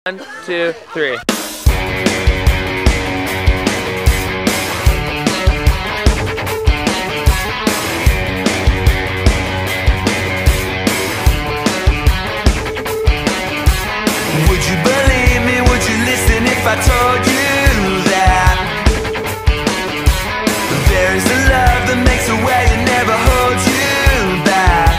1, 2, 3. Would you believe me? Would you listen if I told you that there is a love that makes a way and never holds you back?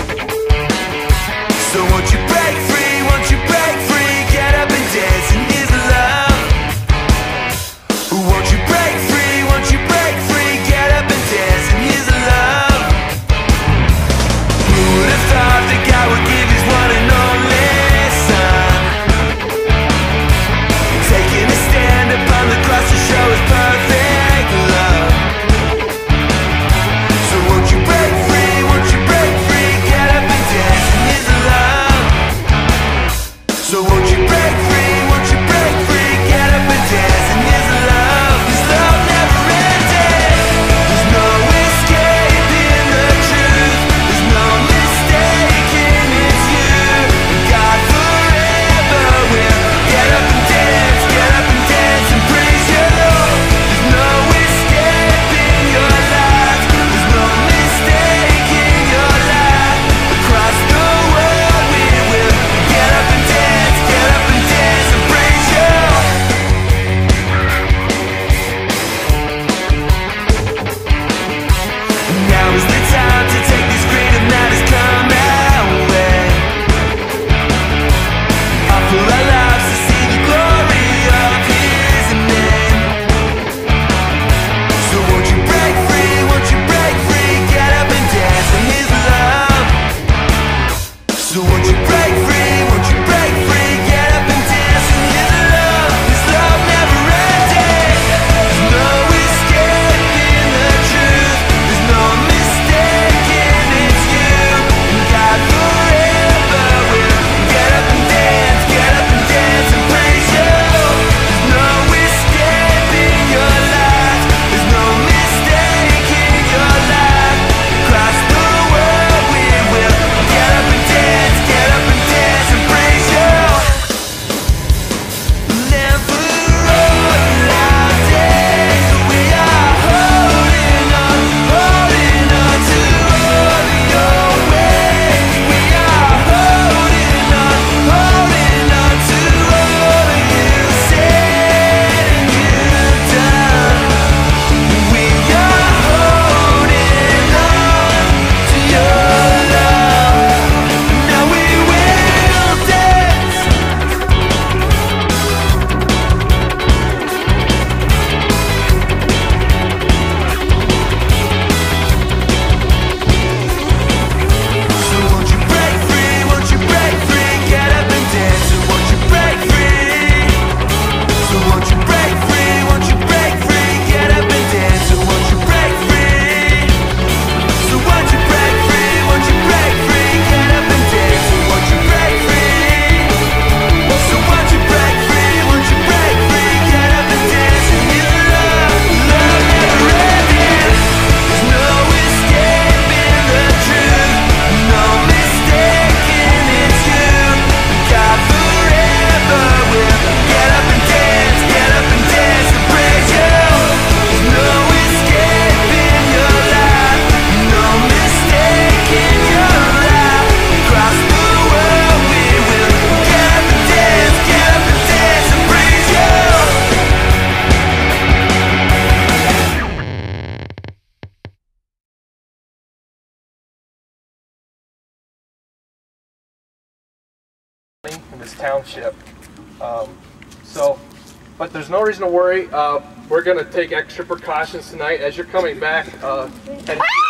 So won't you break free? Won't you break free? Get up and dance and here's the love. Won't you break free? Won't you break free? Get up and dance and here's the love. Who would have thought that God would give his one and only son, taking a stand upon the cross to show his perfect love? So won't you break free? Won't you break free? Get up and dance and here's the love. So won't you break free? Won't you break free? Get up and dance and here's the love. This love never ended. There's no escaping the truth. There's no mistaking it's you. God forever will get up and dance and praise you. There's no escaping your life. There's no mistaking your life. Across the world we will get up and dance and praise you. Now is the time to take this freedom that has come our way. Offer our lives to see the glory of his name. So won't you break free? Won't you break free? Get up and dance for his love. So won't you break free? Won't you break free? Get up and dance for his love. This love never ended. There's no escaping the truth. There's no mistaking it's you. And God forever will get up and dance and praise you. There's no escaping your life. There's no mistaking your life. Across the world we will get up and dance and praise you. And for all our days we are holding on to all your ways. We are holding on to all you said and you've done. We are holding on to your love. Now we will dance. So won't you break free? Won't you break free? Get up and dance. So won't you break free? So won't you break free? Won't you break free? Get up and dance. So won't you break free? So won't you break free? Won't you break free? Get up and dance. So won't you break free? So won't you break free? Won't you break free? Get up and dance. And here's the love. Love never ending. There's no escaping the truth. No mistaking it's you. God forever will get up and dance and praise you. There's no escaping your life. No mistaking your life. Across the world we will get up and dance and praise you. In this township. But there's no reason to worry. We're going to take extra precautions tonight as you're coming back. And